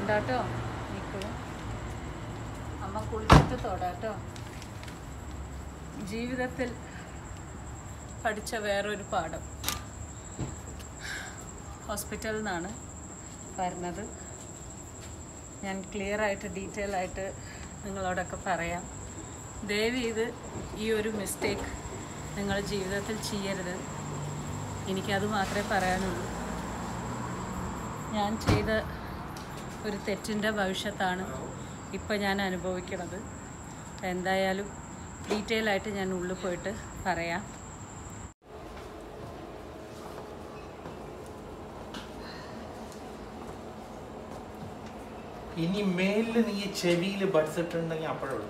തൊടാട്ടോ നിൽക്കൂ. അമ്മ കുളിച്ചിട്ട് തൊടാട്ടോ. ജീവിതത്തിൽ പഠിച്ച വേറൊരു പാഠം. ഹോസ്പിറ്റലിൽ നിന്നാണ് വരുന്നത്. ഞാൻ ക്ലിയറായിട്ട് ഡീറ്റെയിൽ ആയിട്ട് നിങ്ങളോടൊക്കെ പറയാം. ദയവ് ചെയ്ത് ഈ ഒരു മിസ്റ്റേക്ക് നിങ്ങൾ ജീവിതത്തിൽ ചെയ്യരുത്. എനിക്കത് മാത്രമേ പറയാനുള്ളൂ. ഞാൻ ചെയ്ത ഒരു തെറ്റിൻ്റെ ഭവിഷ്യത്താണ് ഇപ്പം ഞാൻ അനുഭവിക്കുന്നത്. എന്തായാലും ഡീറ്റെയിൽ ആയിട്ട് ഞാൻ ഉള്ളിൽ പോയിട്ട് പറയാം. ഇനി മേലില് നീ ചെവിയിൽ ബഡ്സ് ഇട്ടുണ്ടെങ്കിൽ അപ്പോഴുള്ളൂ.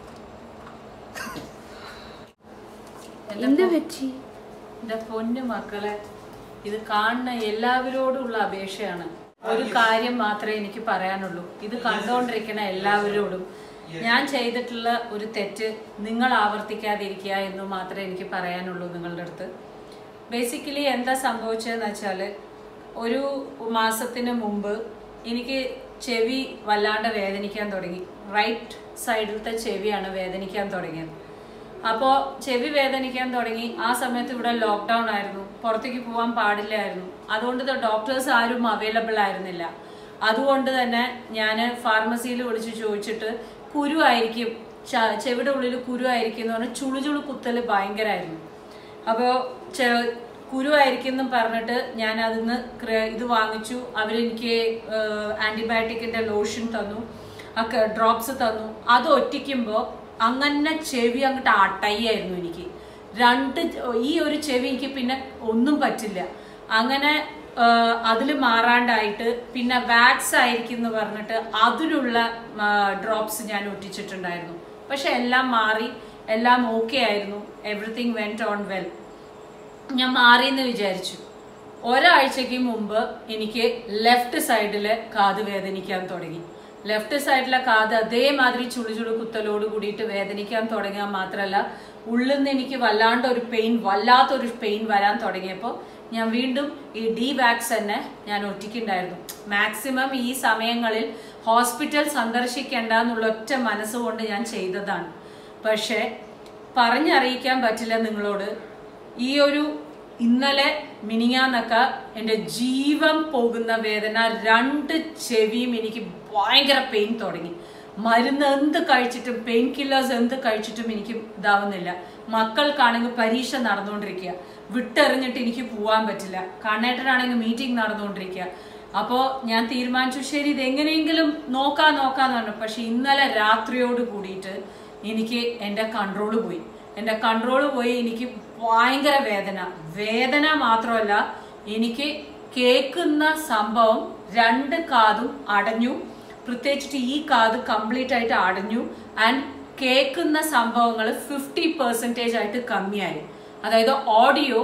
എൻ്റെ പൊന്നു മക്കളെ, ഇത് കാണുന്ന എല്ലാവരോടുള്ള അപേക്ഷയാണ്. ഒരു കാര്യം മാത്രമേ എനിക്ക് പറയാനുള്ളൂ. ഇത് കണ്ടുകൊണ്ടിരിക്കുന്ന എല്ലാവരോടും ഞാൻ ചെയ്തിട്ടുള്ള ഒരു തെറ്റ് നിങ്ങൾ ആവർത്തിക്കാതിരിക്കുക എന്ന് മാത്രമേ എനിക്ക് പറയാനുള്ളൂ നിങ്ങളുടെ അടുത്ത്. ബേസിക്കലി എന്താ സംഭവിച്ചതെന്ന് വെച്ചാൽ, ഒരു മാസത്തിന് മുമ്പ് എനിക്ക് ചെവി വല്ലാണ്ട് വേദനിക്കാൻ തുടങ്ങി. റൈറ്റ് സൈഡിലത്തെ ചെവിയാണ് വേദനിക്കാൻ തുടങ്ങിയത്. അപ്പോൾ ചെവി വേദനിക്കാൻ തുടങ്ങി. ആ സമയത്ത് ഇവിടെ ലോക്ക്ഡൗൺ ആയിരുന്നു, പുറത്തേക്ക് പോകാൻ പാടില്ലായിരുന്നു. അതുകൊണ്ട് ഡോക്ടേഴ്സ് ആരും അവൈലബിൾ ആയിരുന്നില്ല. അതുകൊണ്ട് തന്നെ ഞാൻ ഫാർമസിയിൽ വിളിച്ച് ചോദിച്ചിട്ട് കുരു ആയിരിക്കും, ചെവിയുടെ ഉള്ളിൽ കുരു ആയിരിക്കും എന്ന് പറഞ്ഞാൽ ചുളുചുളു കുത്തൽ ഭയങ്കരമായിരുന്നു. അപ്പോൾ കുരു ആയിരിക്കും എന്ന് പറഞ്ഞിട്ട് ഞാൻ അതിന്ന് ഇത് വാങ്ങിച്ചു. അവരെനിക്ക് ആൻറ്റിബയോട്ടിക്കിൻ്റെ ലോഷൻ തന്നു, ഡ്രോപ്സ് തന്നു. അത് ഒറ്റിക്കുമ്പോൾ അങ്ങനെ ചെവി അങ്ങോട്ട് അട്ടയായിരുന്നു എനിക്ക്. ഈ ഒരു ചെവി എനിക്ക് പിന്നെ ഒന്നും പറ്റില്ല. അങ്ങനെ അതിൽ മാറാണ്ടായിട്ട് പിന്നെ വാക്സ് ആയിരിക്കും എന്ന് പറഞ്ഞിട്ട് അതിനുള്ള ഡ്രോപ്സ് ഞാൻ ഒറ്റിച്ചിട്ടുണ്ടായിരുന്നു. പക്ഷെ എല്ലാം മാറി, എല്ലാം ഓക്കെ ആയിരുന്നു. Everything went on well. ഞാൻ മാറിയെന്ന് വിചാരിച്ചു. ഒരാഴ്ചക്ക് മുമ്പ് എനിക്ക് ലെഫ്റ്റ് സൈഡിലെ കാത് വേദനിക്കാൻ തുടങ്ങി. ലെഫ്റ്റ് സൈഡിലെ കാത് അതേമാതിരി ചുളുചുളു കുത്തലോട് കൂടിയിട്ട് വേദനിക്കാൻ തുടങ്ങിയാൽ മാത്രമല്ല, ഉള്ളിൽ നിന്ന് എനിക്ക് വല്ലാത്തൊരു പെയിൻ വരാൻ തുടങ്ങിയപ്പോൾ ഞാൻ വീണ്ടും ഈ ഡി വാക്സ് തന്നെ ഞാൻ ഒറ്റിക്കുണ്ടായിരുന്നു. മാക്സിമം ഈ സമയങ്ങളിൽ ഹോസ്പിറ്റൽ സന്ദർശിക്കേണ്ട എന്നുള്ള ഒറ്റ മനസ്സുകൊണ്ട് ഞാൻ ചെയ്തതാണ്. പക്ഷെ പറഞ്ഞറിയിക്കാൻ പറ്റില്ല നിങ്ങളോട്. ഈ ഒരു ഇന്നലെ മിനിങ്ങാന്നൊക്കെ എൻ്റെ ജീവൻ പോകുന്ന വേദന, 2 ചെവിയും എനിക്ക് ഭയങ്കര പെയിൻ തുടങ്ങി. മരുന്ന് എന്ത് കഴിച്ചിട്ടും, പെയിൻ കില്ലേഴ്സ് എന്ത് കഴിച്ചിട്ടും എനിക്ക് ഇതാവുന്നില്ല. മക്കൾക്കാണെങ്കിൽ പരീക്ഷ നടന്നുകൊണ്ടിരിക്കുക, വിട്ടെറിഞ്ഞിട്ട് എനിക്ക് പോകാൻ പറ്റില്ല. കണ്ണേട്ടനാണെങ്കിൽ മീറ്റിംഗ് നടന്നുകൊണ്ടിരിക്കുക. അപ്പോൾ ഞാൻ തീരുമാനിച്ചു, ശരി ഇതെങ്ങനെയെങ്കിലും നോക്കാന്ന് പറഞ്ഞു. പക്ഷെ ഇന്നലെ രാത്രിയോട് കൂടിയിട്ട് എനിക്ക് എൻ്റെ കൺട്രോള് പോയി. എനിക്ക് ഭയങ്കര വേദന മാത്രമല്ല, എനിക്ക് കേൾക്കുന്ന സംഭവം 2 കാതും അടഞ്ഞു. പ്രത്യേകിച്ചിട്ട് ഈ കാത് കംപ്ലീറ്റ് ആയിട്ട് അടഞ്ഞു. ആൻഡ് കേൾക്കുന്ന സംഭവങ്ങൾ 50% ആയിട്ട് കമ്മിയായി. അതായത് ഓഡിയോ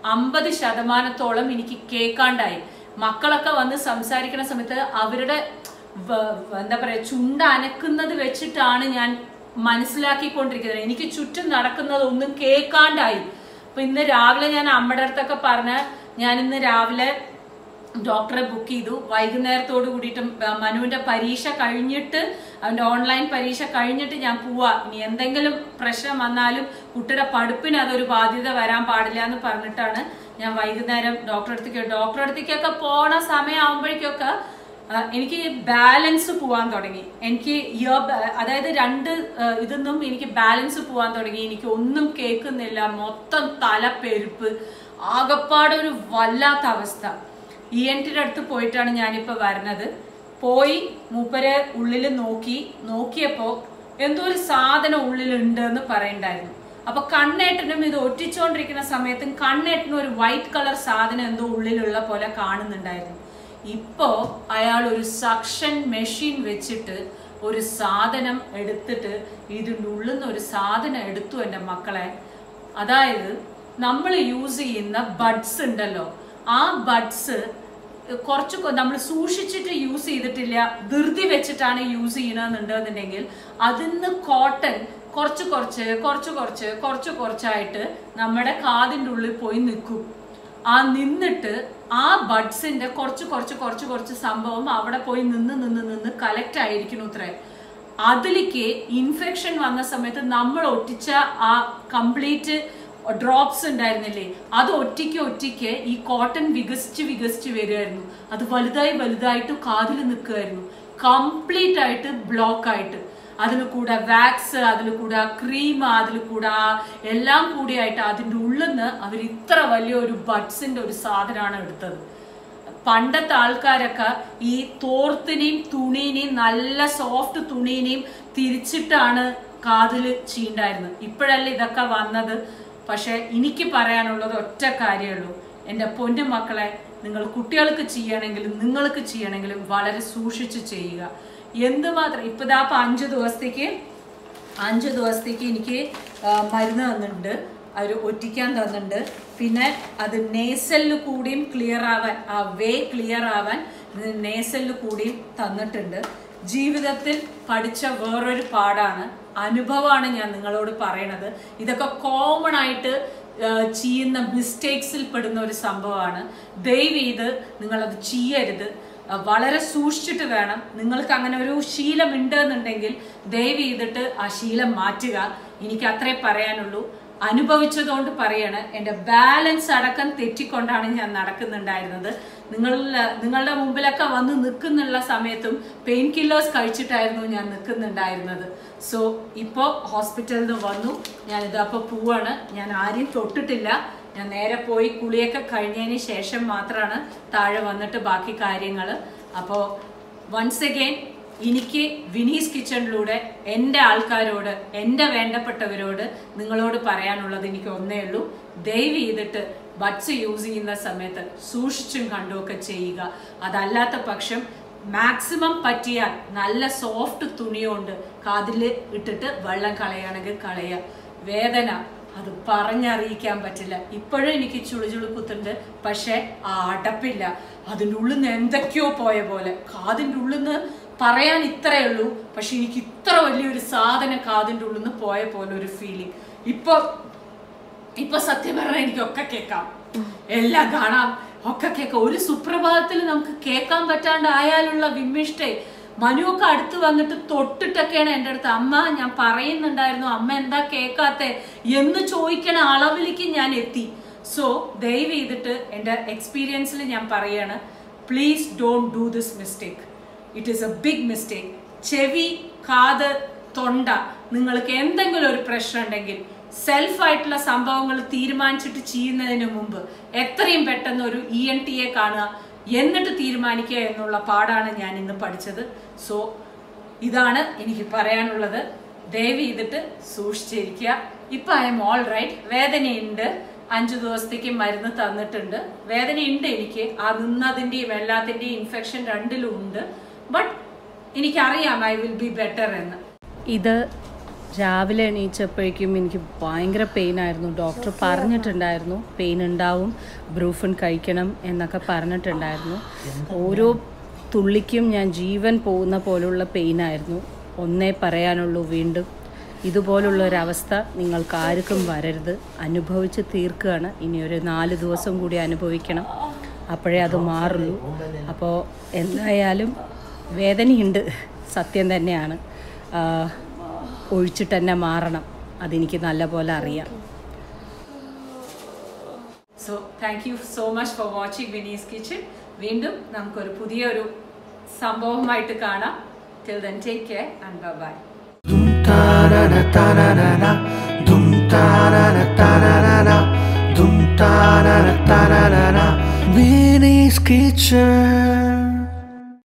50% എനിക്ക് കേൾക്കാണ്ടായി. മക്കളൊക്കെ വന്ന് സംസാരിക്കുന്ന സമയത്ത് അവരുടെ എന്താ പറയുക, ചുണ്ട് അനക്കുന്നത് വെച്ചിട്ടാണ് ഞാൻ മനസ്സിലാക്കിക്കൊണ്ടിരിക്കുന്നത്. എനിക്ക് ചുറ്റും നടക്കുന്നതൊന്നും കേൾക്കാണ്ടായി. അപ്പൊ ഇന്ന് രാവിലെ ഞാൻ അമ്മയുടെ അടുത്തൊക്കെ പറഞ്ഞ, ഞാൻ ഇന്ന് രാവിലെ ഡോക്ടറെ ബുക്ക് ചെയ്തു. വൈകുന്നേരത്തോട് കൂടിയിട്ട് മനുവിന്റെ പരീക്ഷ കഴിഞ്ഞിട്ട്, അവന്റെ ഓൺലൈൻ പരീക്ഷ കഴിഞ്ഞിട്ട് ഞാൻ പോവാ. ഇനി എന്തെങ്കിലും പ്രശ്നം വന്നാലും കുട്ടിയുടെ പഠിപ്പിന് അതൊരു ബാധ്യത വരാൻ പാടില്ല എന്ന് പറഞ്ഞിട്ടാണ് ഞാൻ വൈകുന്നേരം ഡോക്ടറെ അടുത്തേക്കൊക്കെ പോണ സമയമാകുമ്പോഴേക്കൊക്കെ എനിക്ക് ബാലൻസ് പോവാൻ തുടങ്ങി. എനിക്ക് അതായത് 2 ഇതൊന്നും എനിക്ക് ബാലൻസ് പോവാൻ തുടങ്ങി. എനിക്ക് ഒന്നും കേൾക്കുന്നില്ല, മൊത്തം തലപ്പെരുപ്പ്, ആകപ്പാടെ ഒരു വല്ലാത്ത അവസ്ഥ. ENTയുടെ അടുത്ത് പോയിട്ടാണ് ഞാനിപ്പോൾ വരുന്നത്. പോയി മൂപ്പരെ ഉള്ളിൽ നോക്കിയപ്പോ എന്തോ ഒരു സാധനം ഉള്ളിലുണ്ട് എന്ന് പറയണ്ടായിരുന്നു. അപ്പൊ കണ്ണേട്ടനും ഇത് ഒറ്റിച്ചോണ്ടിരിക്കുന്ന സമയത്തും കണ്ണേട്ടനും ഒരു വൈറ്റ് കളർ സാധനം എന്തോ ഉള്ളിലുള്ള പോലെ കാണുന്നുണ്ടായിരുന്നു. ഇപ്പോ അയാൾ ഒരു സക്ഷൻ മെഷീൻ വെച്ചിട്ട് ഒരു സാധനം എടുത്തിട്ട് ഇതിൻ്റെ ഉള്ളിൽ നിന്ന് ഒരു സാധനം എടുത്തു എൻ്റെ മക്കളെ. അതായത് നമ്മൾ യൂസ് ചെയ്യുന്ന ബഡ്സ് ഉണ്ടല്ലോ, ആ ബഡ്സ് കുറച്ച് നമ്മൾ സൂക്ഷിച്ചിട്ട് യൂസ് ചെയ്തിട്ടില്ല, ധൃതി വെച്ചിട്ടാണ് യൂസ് ചെയ്യണമെന്നുണ്ടെന്നുണ്ടെങ്കിൽ അതിന്ന് കോട്ടൺ കുറച്ചായിട്ട് നമ്മുടെ കാതിൻ്റെ ഉള്ളിൽ പോയി നിൽക്കും. ആ നിന്നിട്ട് ആ ബഡ്സിന്റെ കുറച്ച് സംഭവം അവിടെ പോയി നിന്ന് കളക്ട് ആയിരിക്കുന്നു അത്രേ. അതിലേക്ക് ഇൻഫെക്ഷൻ വന്ന സമയത്ത് നമ്മൾ ഒട്ടിച്ച ആ കംപ്ലീറ്റ് ഡ്രോപ്സ് ഉണ്ടായിരുന്നില്ലേ, അത് ഒറ്റിക്ക് ഈ കോട്ടൺ വികസിച്ച് വരികയായിരുന്നു. അത് വലുതായിട്ട് കാതിൽ നിൽക്കുമായിരുന്നു, കംപ്ലീറ്റ് ആയിട്ട് ബ്ലോക്ക് ആയിട്ട്. അതിൽ കൂടെ വാക്സ്, അതിൽ കൂടെ ക്രീം, അതിൽ കൂടെ എല്ലാം കൂടിയായിട്ട് അതിൻ്റെ ഉള്ളിൽ നിന്ന് അവർ ഇത്ര വലിയൊരു ബഡ്സിന്റെ ഒരു സാധനമാണ് എടുത്തത്. പണ്ടത്തെ ആൾക്കാരൊക്കെ ഈ തോർത്തിനെയും തുണീനെയും നല്ല സോഫ്റ്റ് തുണീനെയും തിരിച്ചിട്ടാണ് കാതിൽ ചീണ്ടായിരുന്നത്. ഇപ്പോഴല്ലേ ഇതൊക്കെ വന്നത്. പക്ഷെ എനിക്ക് പറയാനുള്ളത് ഒറ്റ കാര്യമുള്ളൂ, എൻ്റെ പൊന്നു മക്കളെ, നിങ്ങൾ കുട്ടികൾക്ക് ചെയ്യണമെങ്കിലും നിങ്ങൾക്ക് ചെയ്യണമെങ്കിലും വളരെ സൂക്ഷിച്ച് ചെയ്യുക. എന്തുമാത്രം ഇപ്പൊ ഇതാ 5 ദിവസത്തേക്ക് എനിക്ക് മരുന്ന് തന്നിട്ടുണ്ട്, അവർ ഒറ്റിക്കാൻ തന്നിട്ടുണ്ട്. പിന്നെ അത് നേസലിൽ കൂടിയും ക്ലിയർ ആവാൻ, ആ വേ ക്ലിയർ ആവാൻ നേസലിൽ കൂടിയും തന്നിട്ടുണ്ട്. ജീവിതത്തിൽ പഠിച്ച വേറൊരു പാഠാണ്, അനുഭവമാണ് ഞാൻ നിങ്ങളോട് പറയണത്. ഇതൊക്കെ കോമൺ ആയിട്ട് ചെയ്യുന്ന മിസ്റ്റേക്സിൽ പെടുന്ന ഒരു സംഭവമാണ്. ദയവ് ചെയ്ത് നിങ്ങളത് ചെയ്യരുത്. വളരെ സൂക്ഷിച്ചിട്ട് വേണം. നിങ്ങൾക്ക് അങ്ങനെ ഒരു ശീലം ഉണ്ടെന്നുണ്ടെങ്കിൽ ദയവ് ചെയ്തിട്ട് ആ ശീലം മാറ്റുക. എനിക്ക് അത്രേ പറയാനുള്ളൂ. അനുഭവിച്ചതുകൊണ്ട് പറയാണ്. എൻ്റെ ബാലൻസ് അടക്കം തെറ്റിക്കൊണ്ടാണ് ഞാൻ നടക്കുന്നുണ്ടായിരുന്നത്. നിങ്ങളുടെ മുമ്പിലൊക്കെ വന്ന് നിൽക്കുന്നുള്ള സമയത്തും പെയിൻ കില്ലേഴ്സ് കഴിച്ചിട്ടായിരുന്നു ഞാൻ നിൽക്കുന്നുണ്ടായിരുന്നത്. സോ ഇപ്പോൾ ഹോസ്പിറ്റലിൽ നിന്ന് വന്നു, ഞാനിതപ്പോൾ പോവാണ്. ഞാൻ ആരെയും തൊട്ടിട്ടില്ല. ഞാൻ നേരെ പോയി കുളിയൊക്കെ കഴിഞ്ഞതിന് ശേഷം മാത്രമാണ് താഴെ വന്നിട്ട് ബാക്കി കാര്യങ്ങൾ. അപ്പോൾ വൺസ് അഗെയിൻ എനിക്ക് വിനീസ് കിച്ചണിലൂടെ എൻ്റെ ആൾക്കാരോട്, എൻ്റെ വേണ്ടപ്പെട്ടവരോട് നിങ്ങളോട് പറയാനുള്ളത് എനിക്ക് ഒന്നേ ഉള്ളൂ. ദയവ് ചെയ്തിട്ട് ബഡ്സ് യൂസ് ചെയ്യുന്ന സമയത്ത് സൂക്ഷിച്ചും കണ്ടുമൊക്കെ ചെയ്യുക. അതല്ലാത്ത പക്ഷം മാക്സിമം പറ്റിയാൽ നല്ല സോഫ്റ്റ് തുണിയുണ്ട് കാതിൽ ഇട്ടിട്ട് വെള്ളം കളയുകയാണെങ്കിൽ കളയുക. വേദന അത് പറഞ്ഞറിയിക്കാൻ പറ്റില്ല. ഇപ്പോഴും എനിക്ക് ചുളുചുളുക്കുത്തുണ്ട്, പക്ഷെ ആ അടപ്പില്ല. അതിൻ്റെ ഉള്ളിൽ നിന്ന് എന്തൊക്കെയോ പോയ പോലെ, കാതിൻ്റെ ഉള്ളിൽ നിന്ന് പറയാൻ ഇത്രയേ ഉള്ളൂ, പക്ഷെ എനിക്ക് ഇത്ര വലിയൊരു സാധനം കാതിൻ്റെ ഉള്ളിൽ നിന്ന് പോയ പോലെ ഒരു ഫീലിംഗ്. ഇപ്പൊ സത്യം പറഞ്ഞാൽ എനിക്കൊക്കെ കേൾക്കാം, എല്ലാം കാണാം, ഒക്കെ കേൾക്കാം. ഒരു സുപ്രഭാതത്തിൽ നമുക്ക് കേൾക്കാൻ പറ്റാണ്ടായാലുള്ള വിമ്മിഷ്ടേ. മനുവൊക്കെ അടുത്ത് വന്നിട്ട് തൊട്ടിട്ടൊക്കെയാണ് എൻ്റെ അടുത്ത്, അമ്മ ഞാൻ പറയുന്നുണ്ടായിരുന്നു, അമ്മ എന്താ കേൾക്കാത്തെ എന്ന് ചോദിക്കണ അളവിലേക്ക് ഞാൻ എത്തി. സോ ദയവ് ചെയ്തിട്ട് എൻ്റെ എക്സ്പീരിയൻസിൽ ഞാൻ പറയാണ്, please don't do this mistake. It is a big mistake. ചെവി, കാത്, തൊണ്ട, നിങ്ങൾക്ക് എന്തെങ്കിലും ഒരു പ്രശ്നം ഉണ്ടെങ്കിൽ സെൽഫായിട്ടുള്ള സംഭവങ്ങൾ തീരുമാനിച്ചിട്ട് ചെയ്യുന്നതിന് മുമ്പ് എത്രയും പെട്ടെന്ന് ഒരു ENTയെ കാണുക, എന്നിട്ട് തീരുമാനിക്കുക എന്നുള്ള പാഠാണ് ഞാൻ ഇന്ന് പഠിച്ചത്. സോ ഇതാണ് എനിക്ക് പറയാനുള്ളത്. ദയവ് ചെയ്തിട്ട് സൂക്ഷിച്ചിരിക്കുക. ഇപ്പം ഐ എം ഓൾ റൈറ്റ്. വേദനയുണ്ട്, 5 ദിവസത്തേക്ക് മരുന്ന് തന്നിട്ടുണ്ട്. വേദനയുണ്ട് എനിക്ക്, ആ നിന്നതിൻ്റെയും എല്ലാത്തിൻ്റെയും ഇൻഫെക്ഷൻ രണ്ടിലും ഉണ്ട്. ബട്ട് എനിക്കറിയാം ഐ വിൽ ബി ബെറ്റർ എന്ന്. ഇത് രാവിലെ എണീച്ചപ്പോഴേക്കും എനിക്ക് ഭയങ്കര പെയിനായിരുന്നു. ഡോക്ടർ പറഞ്ഞിട്ടുണ്ടായിരുന്നു പെയിൻ ഉണ്ടാവും, ബ്രൂഫിൻ കഴിക്കണം എന്നൊക്കെ പറഞ്ഞിട്ടുണ്ടായിരുന്നു. ഓരോ തുള്ളിക്കും ഞാൻ ജീവൻ പോകുന്ന പോലുള്ള പെയിനായിരുന്നു. ഒന്നേ പറയാനുള്ളൂ, വീണ്ടും ഇതുപോലുള്ളൊരവസ്ഥ നിങ്ങൾക്ക് ആർക്കും വരരുത്. അനുഭവിച്ച് തീർക്കുകയാണ്. ഇനി ഒരു 4 ദിവസം കൂടി അനുഭവിക്കണം, അപ്പോഴേ അത് മാറുള്ളൂ. അപ്പോൾ എന്തായാലും വേദനയുണ്ട്, സത്യം തന്നെയാണ്. ഒഴിച്ചിട്ട് തന്നെ മാറണം, അതെനിക്ക് നല്ലപോലെ അറിയാം. So thank you so much for watching Vinny's Kitchen. വീണ്ടും നമുക്കൊരു പുതിയൊരു സംഭവമായിട്ട് കാണാം. Till then take care and bye. Vinny's Kitchen.